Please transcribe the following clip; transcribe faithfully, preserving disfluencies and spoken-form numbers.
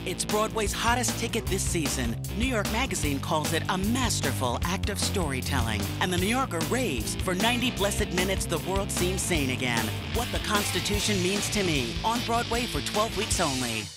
It's Broadway's hottest ticket this season. New York Magazine calls it a masterful act of storytelling. And the New Yorker raves. For ninety blessed minutes, the world seems sane again. What the Constitution Means to Me. On Broadway for twelve weeks only.